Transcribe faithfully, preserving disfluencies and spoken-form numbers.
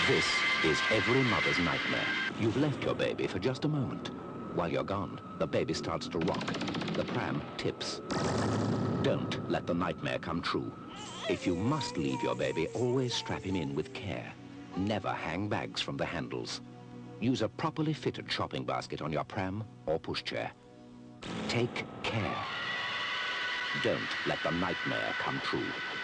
This is every mother's nightmare. You've left your baby for just a moment. While you're gone, the baby starts to rock. The pram tips. Don't let the nightmare come true. If you must leave your baby, always strap him in with care. Never hang bags from the handles. Use a properly fitted shopping basket on your pram or pushchair. Take care. Don't let the nightmare come true.